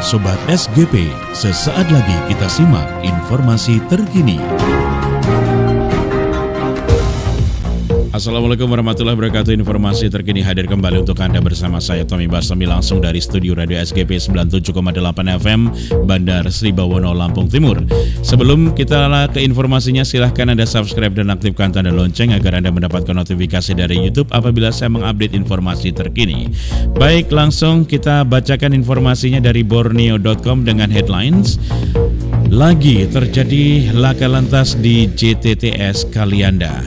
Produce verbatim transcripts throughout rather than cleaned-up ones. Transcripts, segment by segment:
Sobat S G P, sesaat lagi kita simak informasi terkini. Assalamualaikum warahmatullahi wabarakatuh. Informasi terkini hadir kembali untuk Anda bersama saya Tommy Bastomi langsung dari studio Radio S G P sembilan puluh tujuh koma delapan F M Bandar Sri Bawono, Lampung Timur. Sebelum kita ke informasinya, silahkan Anda subscribe dan aktifkan tanda lonceng agar Anda mendapatkan notifikasi dari YouTube apabila saya mengupdate informasi terkini. Baik, langsung kita bacakan informasinya dari borneo dot com dengan headlines. Lagi terjadi laka lantas di J T T S Kalianda.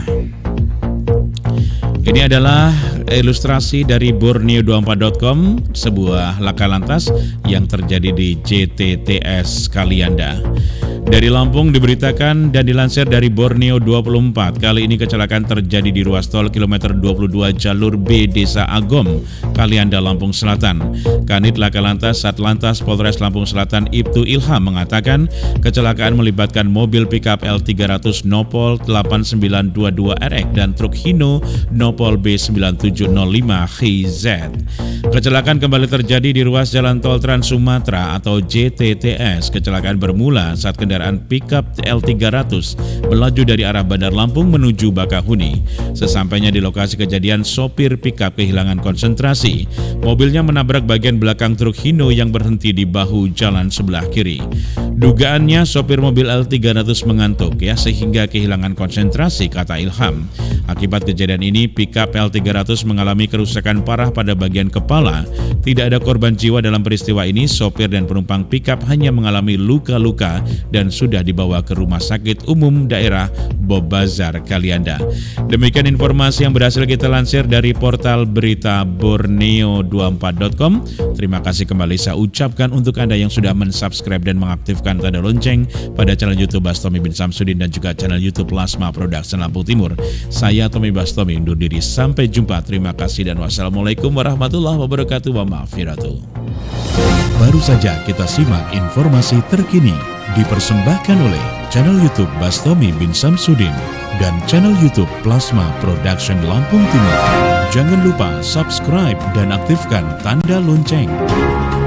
Ini adalah ilustrasi dari borneo dua puluh empat dot com, sebuah laka lantas yang terjadi di J T T S Kalianda. Dari Lampung diberitakan dan dilansir dari Borneo dua puluh empat, kali ini kecelakaan terjadi di ruas tol kilometer dua puluh dua jalur B Desa Agom, Kalianda, Lampung Selatan. Kanit Laka Lantas Satlantas Polres Lampung Selatan Ibtu Ilham mengatakan kecelakaan melibatkan mobil pickup L tiga ratus Nopol delapan sembilan dua dua R X dan truk Hino Nopol B sembilan tujuh nol lima H Z. Kecelakaan kembali terjadi di ruas jalan tol Trans Sumatera atau J T T S. Kecelakaan bermula saat kendaraan pickup L tiga ratus melaju dari arah Bandar Lampung menuju Bakahuni. Sesampainya di lokasi kejadian, sopir pickup kehilangan konsentrasi. Mobilnya menabrak bagian belakang truk Hino yang berhenti di bahu jalan sebelah kiri. Dugaannya sopir mobil L tiga ratus mengantuk ya sehingga kehilangan konsentrasi, kata Ilham. Akibat kejadian ini, pickup L tiga ratus mengalami kerusakan parah pada bagian kepala. Tidak ada korban jiwa dalam peristiwa ini. Sopir dan penumpang pickup hanya mengalami luka-luka dan sudah dibawa ke Rumah Sakit Umum Daerah Bobazar Kalianda. Demikian informasi yang berhasil kita lansir dari portal berita borneo dua puluh empat dot com. Terima kasih kembali saya ucapkan untuk Anda yang sudah mensubscribe dan mengaktifkan tanda lonceng pada channel YouTube Bastomi bin Samsudin dan juga channel YouTube Plasma Production Lampung Timur. Saya Tommy Bastomi undur diri, sampai jumpa. Terima kasih dan wassalamualaikum warahmatullahi wabarakatuh. Wa ma'afiratuh. Baru saja kita simak informasi terkini dipersembahkan oleh channel YouTube Bastomi bin Samsudin dan channel YouTube Plasma Production Lampung Timur. Jangan lupa subscribe dan aktifkan tanda lonceng.